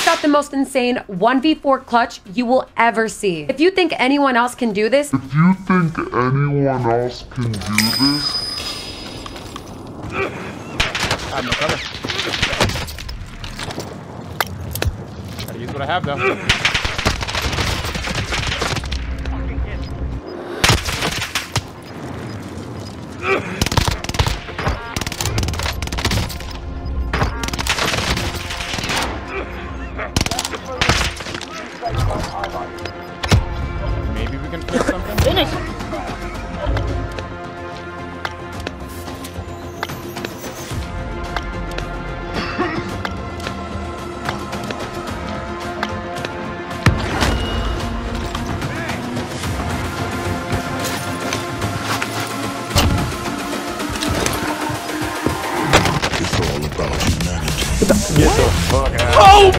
got the most insane 1v4 clutch you will ever see. If you think anyone else can do this, I have no cover. Gotta use what I have though.